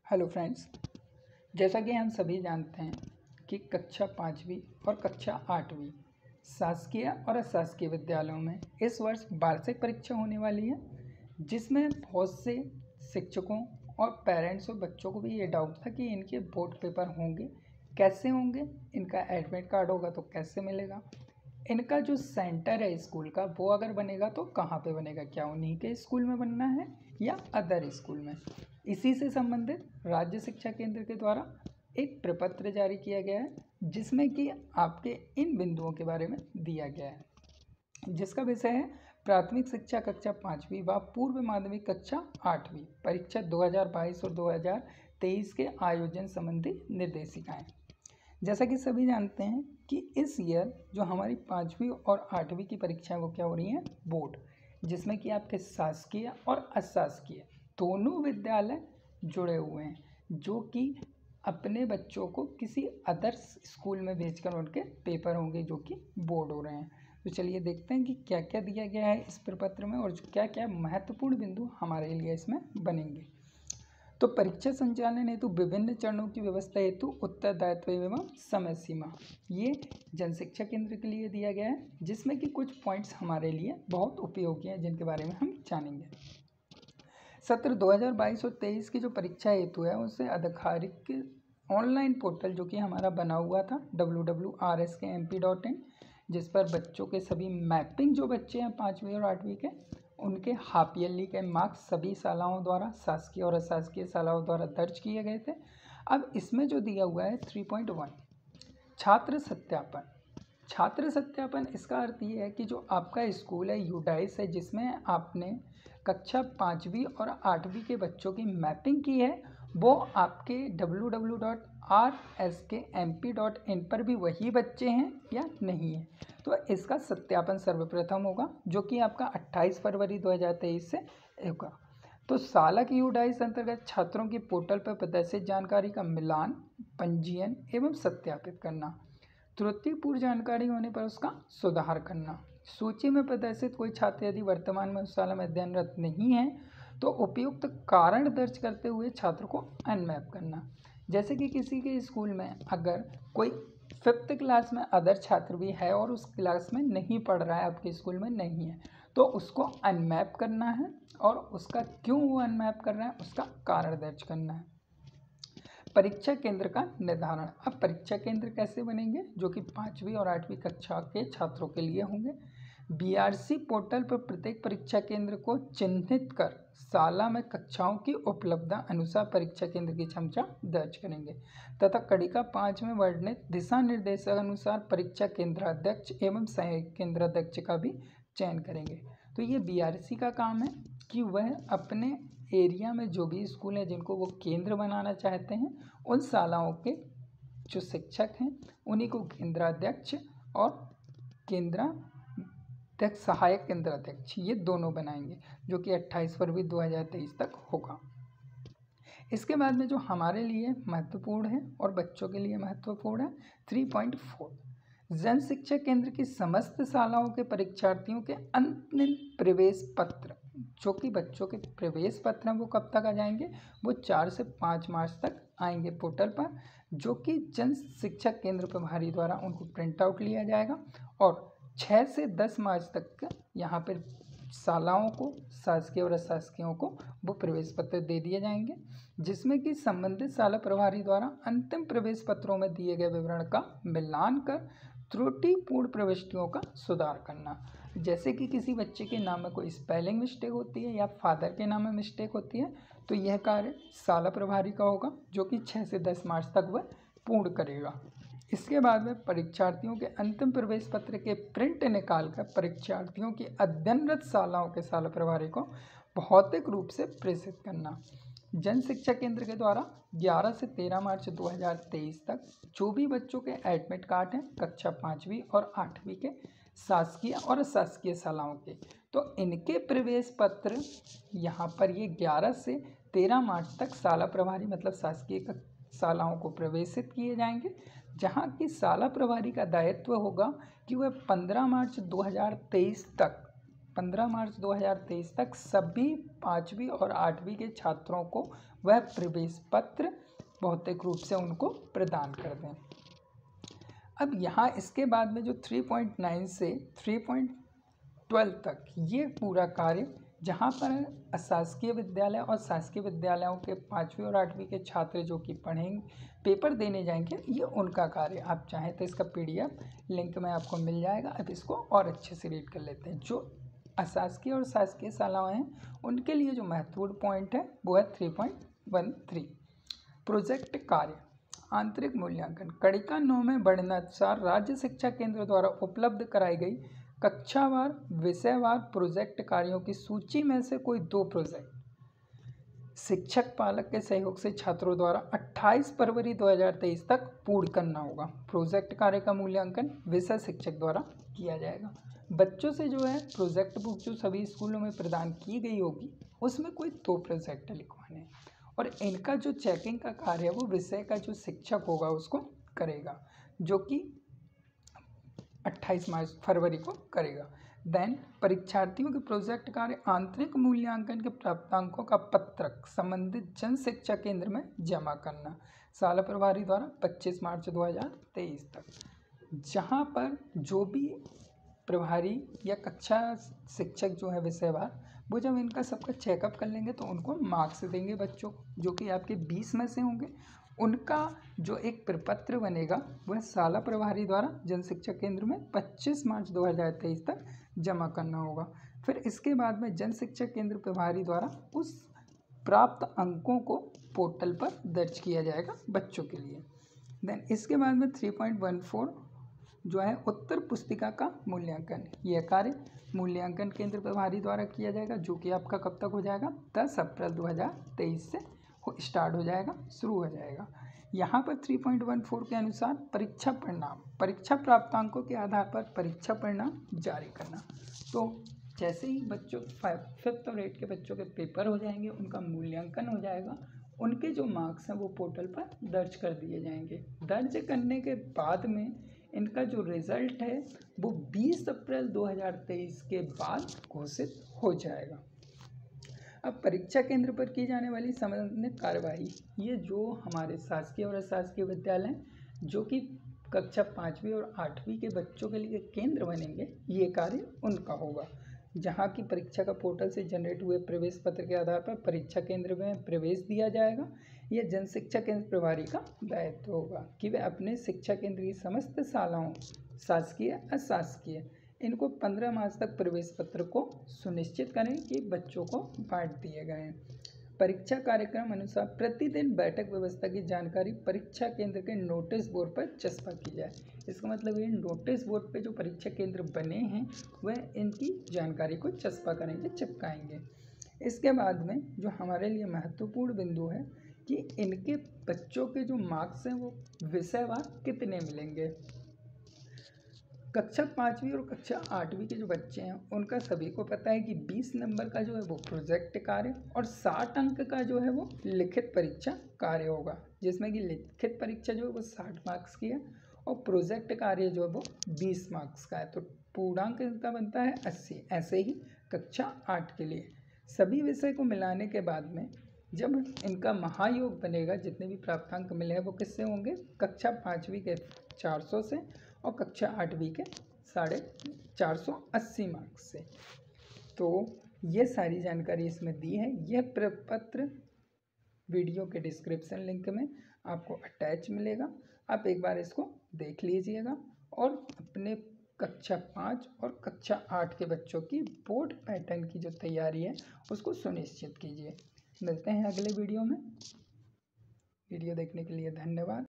Hello friends, जैसा कि हम सभी जानते हैं कि कक्षा 5वीं और कक्षा 8वीं शासकीय और अशासकीय विद्यालयों में इस वर्ष वार्षिक परीक्षा होने वाली है, जिसमें बहुत से शिक्षकों और पेरेंट्स और बच्चों को भी ये डाउट था कि इनके बोर्ड पेपर होंगे कैसे होंगे, इनका एडमिट कार्ड होगा तो कैसे मिलेगा, इनका जो सेंटर है स्कूल का वो अगर बनेगा तो कहाँ पे बनेगा, क्या उन्हीं के स्कूल में बनना है या अदर स्कूल में। इसी से संबंधित राज्य शिक्षा केंद्र के द्वारा एक प्रपत्र जारी किया गया है, जिसमें कि आपके इन बिंदुओं के बारे में दिया गया है, जिसका विषय है प्राथमिक शिक्षा कक्षा 5वीं व पूर्व माध्यमिक कक्षा 8वीं परीक्षा 2022 और 2023 के आयोजन संबंधी निर्देशिकाएं। जैसा कि सभी जानते हैं कि इस ईयर जो हमारी 5वीं और 8वीं की परीक्षा है वो क्या हो रही है, बोर्ड, जिसमें कि आपके शासकीय और अशासकीय दोनों विद्यालय जुड़े हुए हैं, जो कि अपने बच्चों को किसी अदर स्कूल में भेजकर उनके पेपर होंगे जो कि बोर्ड हो रहे हैं। तो चलिए देखते हैं कि क्या क्या दिया गया है इस प्रपत्र में और क्या क्या महत्वपूर्ण बिंदु हमारे लिए इसमें बनेंगे। तो परीक्षा संचालन हेतु विभिन्न चरणों की व्यवस्था हेतु उत्तरदायित्व एवं समय सीमा, ये जनशिक्षा केंद्र के लिए दिया गया है, जिसमें कि कुछ पॉइंट्स हमारे लिए बहुत उपयोगी हैं जिनके बारे में हम जानेंगे। सत्र 2022 और 23 की जो परीक्षा हेतु है उसे आधिकारिक ऑनलाइन पोर्टल जो कि हमारा बना हुआ था www.rskmp.in, जिस पर बच्चों के सभी मैपिंग जो बच्चे हैं 5वीं और 8वीं के उनके हाफ ईयरली के मार्क्स सभी शालाओं द्वारा, शासकीय और अशासकीय शालाओं द्वारा दर्ज किए गए थे। अब इसमें जो दिया हुआ है 3.1 छात्र सत्यापन। छात्र सत्यापन इसका अर्थ ये है कि जो आपका स्कूल है यूडाइस है, जिसमें आपने कक्षा 5वीं और 8वीं के बच्चों की मैपिंग की है, वो आपके www.rskmp.in पर भी वही बच्चे हैं या नहीं है। तो इसका सत्यापन सर्वप्रथम होगा, जो कि आपका 28 फरवरी 2023 से होगा। तो सालक यूडाइस अंतर्गत छात्रों की पोर्टल पर प्रदर्शित जानकारी का मिलान, पंजीयन एवं सत्यापित करना, त्रुटिपूर्ण जानकारी होने पर उसका सुधार करना, सूची में प्रदर्शित कोई छात्र यदि वर्तमान में उस शाला में अध्ययनरत नहीं है तो उपयुक्त कारण दर्ज करते हुए छात्र को अनमैप करना। जैसे कि किसी के स्कूल में अगर कोई 5th क्लास में अदर छात्र भी है और उस क्लास में नहीं पढ़ रहा है, आपके स्कूल में नहीं है, तो उसको अनमैप करना है और उसका क्यों वो अनमैप कर रहा है उसका कारण दर्ज करना है। परीक्षा केंद्र का निर्धारण। अब परीक्षा केंद्र कैसे बनेंगे, जो कि 5वीं और 8वीं कक्षा के छात्रों के लिए होंगे। बीआरसी पोर्टल पर प्रत्येक परीक्षा केंद्र को चिन्हित कर शाला में कक्षाओं की उपलब्धता अनुसार परीक्षा केंद्र की क्षमता दर्ज करेंगे तथा कड़िका 5 में वर्णित दिशा निर्देशक अनुसार परीक्षा केंद्राध्यक्ष एवं सहायक केंद्राध्यक्ष का भी चयन करेंगे। तो ये बीआरसी का काम है कि वह अपने एरिया में जो भी स्कूल हैं जिनको वो केंद्र बनाना चाहते हैं, उन शालाओं के जो शिक्षक हैं उन्हीं को केंद्राध्यक्ष और केंद्राध्यक्ष, सहायक केंद्राध्यक्ष, ये दोनों बनाएंगे, जो कि 28 फरवरी 2023 तक होगा। इसके बाद में जो हमारे लिए महत्वपूर्ण है और बच्चों के लिए महत्वपूर्ण है 3.4 जन शिक्षा केंद्र की समस्त शालाओं के परीक्षार्थियों के अंतिम प्रवेश पत्र, जो कि बच्चों के प्रवेश पत्र हैं वो कब तक आ जाएंगे, वो 4 से 5 मार्च तक आएंगे पोर्टल पर, जो कि जन शिक्षा केंद्र प्रभारी द्वारा उनको प्रिंट आउट लिया जाएगा और 6 से 10 मार्च तक यहाँ पर शालाओं को, शासकीय और अशासकीयों को वो प्रवेश पत्र दे दिए जाएंगे, जिसमें कि संबंधित शाला प्रभारी द्वारा अंतिम प्रवेश पत्रों में दिए गए विवरण का मिलान कर त्रुटिपूर्ण प्रविष्टियों का सुधार करना। जैसे कि किसी बच्चे के नाम में कोई स्पेलिंग मिस्टेक होती है या फादर के नाम में मिस्टेक होती है, तो यह कार्य शाला प्रभारी का होगा, जो कि 6 से 10 मार्च तक वह पूर्ण करेगा। इसके बाद में परीक्षार्थियों के अंतिम प्रवेश पत्र के प्रिंट निकालकर परीक्षार्थियों की अध्ययनरत शालाओं के शाला प्रभारी को भौतिक रूप से प्रेषित करना। जन शिक्षा केंद्र के द्वारा 11 से 13 मार्च 2023 तक जो भी बच्चों के एडमिट कार्ड हैं कक्षा 5वीं और 8वीं के शासकीय और अशासकीय शालाओं के, तो इनके प्रवेश पत्र यहाँ पर ये 11 से 13 मार्च तक शाला प्रभारी मतलब शासकीय शालाओं को प्रवेशित किए जाएंगे, जहाँ की शाला प्रभारी का दायित्व होगा कि वह 15 मार्च 2023 तक 15 मार्च 2023 तक सभी 5वीं और 8वीं के छात्रों को वह प्रवेश पत्र भौतिक रूप से उनको प्रदान कर दें। अब यहाँ इसके बाद में जो 3.9 से 3.12 तक ये पूरा कार्य, जहाँ पर अशासकीय विद्यालय और शासकीय विद्यालयों के 5वीं और 8वीं के छात्र जो कि पढ़ेंगे, पेपर देने जाएंगे, ये उनका कार्य। आप चाहें तो इसका PDF लिंक में आपको मिल जाएगा। अब इसको और अच्छे से रीड कर लेते हैं। जो अशासकीय और शासकीय शालाएँ हैं उनके लिए जो महत्वपूर्ण पॉइंट है वो है 3.13 प्रोजेक्ट कार्य। आंतरिक मूल्यांकन कड़िका 9 में वर्णनानुसार राज्य शिक्षा केंद्र द्वारा उपलब्ध कराई गई कक्षावार विषयवार प्रोजेक्ट कार्यों की सूची में से कोई 2 प्रोजेक्ट शिक्षक पालक के सहयोग से छात्रों द्वारा 28 फरवरी 2023 तक पूर्ण करना होगा। प्रोजेक्ट कार्य का मूल्यांकन विषय शिक्षक द्वारा किया जाएगा। बच्चों से जो है प्रोजेक्ट बुक जो सभी स्कूलों में प्रदान की गई होगी उसमें कोई 2 प्रोजेक्ट लिखवाने हैं और इनका जो चेकिंग का कार्य है वो विषय का जो शिक्षक होगा उसको करेगा, जो कि 28 फरवरी को करेगा। देन परीक्षार्थियों के प्रोजेक्ट कार्य आंतरिक मूल्यांकन के प्राप्तांकों का पत्रक संबंधित जन शिक्षा केंद्र में जमा करना, शाला प्रभारी द्वारा 25 मार्च 2023 तक। जहां पर जो भी प्रभारी या कक्षा शिक्षक जो है विषयवार, वो जब इनका सबका चेकअप कर लेंगे तो उनको मार्क्स देंगे बच्चों को, जो कि आपके 20 में से होंगे। उनका जो एक प्रपत्र बनेगा वह शाला प्रभारी द्वारा जन शिक्षा केंद्र में 25 मार्च 2023 तक जमा करना होगा। फिर इसके बाद में जन शिक्षा केंद्र प्रभारी द्वारा उस प्राप्त अंकों को पोर्टल पर दर्ज किया जाएगा बच्चों के लिए। देन इसके बाद में 3.14 जो है उत्तर पुस्तिका का मूल्यांकन। यह कार्य मूल्यांकन केंद्र प्रभारी द्वारा किया जाएगा, जो कि आपका कब तक हो जाएगा 10 अप्रैल 2023 से स्टार्ट हो जाएगा, शुरू हो जाएगा। यहाँ पर 3.14 के अनुसार परीक्षा परिणाम, परीक्षा प्राप्तांकों के आधार पर परीक्षा परिणाम जारी करना। तो जैसे ही बच्चों 5th और 8th के बच्चों के पेपर हो जाएंगे, उनका मूल्यांकन हो जाएगा, उनके जो मार्क्स हैं वो पोर्टल पर दर्ज कर दिए जाएंगे। दर्ज करने के बाद में इनका जो रिजल्ट है वो 20 अप्रैल 2023 के बाद घोषित हो जाएगा। अब परीक्षा केंद्र पर की जाने वाली संबंधित कार्यवाही, ये जो हमारे शासकीय और अशासकीय विद्यालय जो कि कक्षा 5वीं और 8वीं के बच्चों के लिए केंद्र बनेंगे, ये कार्य उनका होगा। जहाँ की परीक्षा का पोर्टल से जनरेट हुए प्रवेश पत्र के आधार पर परीक्षा केंद्र में प्रवेश दिया जाएगा। यह जन शिक्षा केंद्र प्रभारी का दायित्व होगा कि वे अपने शिक्षा केंद्र की समस्त शालाओं शासकीय अशासकीय इनको 15 मार्च तक प्रवेश पत्र को सुनिश्चित करें कि बच्चों को बांट दिए गए हैं। परीक्षा कार्यक्रम अनुसार प्रतिदिन बैठक व्यवस्था की जानकारी परीक्षा केंद्र के नोटिस बोर्ड पर चस्पा की जाए। इसका मतलब ये नोटिस बोर्ड पे जो परीक्षा केंद्र बने हैं वह इनकी जानकारी को चस्पा करेंगे, चिपकाएंगे। इसके बाद में जो हमारे लिए महत्वपूर्ण बिंदु है कि इनके बच्चों के जो मार्क्स हैं वो विषयवार कितने मिलेंगे। कक्षा 5वीं और कक्षा 8वीं के जो बच्चे हैं उनका सभी को पता है कि 20 नंबर का जो है वो प्रोजेक्ट कार्य और 60 अंक का जो है वो लिखित परीक्षा कार्य होगा, जिसमें कि लिखित परीक्षा जो है वो 60 मार्क्स की है और प्रोजेक्ट कार्य जो है वो 20 मार्क्स का है। तो पूर्णांक इनका बनता है 80। ऐसे ही कक्षा 8 के लिए सभी विषय को मिलाने के बाद में जब इनका महायोग बनेगा, जितने भी प्राप्तांक मिले हैं वो किससे होंगे, कक्षा 5वीं के 400 से और कक्षा 8वीं के 480 मार्क्स से। तो ये सारी जानकारी इसमें दी है। यह प्रपत्र वीडियो के डिस्क्रिप्शन लिंक में आपको अटैच मिलेगा। आप एक बार इसको देख लीजिएगा और अपने कक्षा 5 और कक्षा 8 के बच्चों की बोर्ड पैटर्न की जो तैयारी है उसको सुनिश्चित कीजिए। मिलते हैं अगले वीडियो में। वीडियो देखने के लिए धन्यवाद।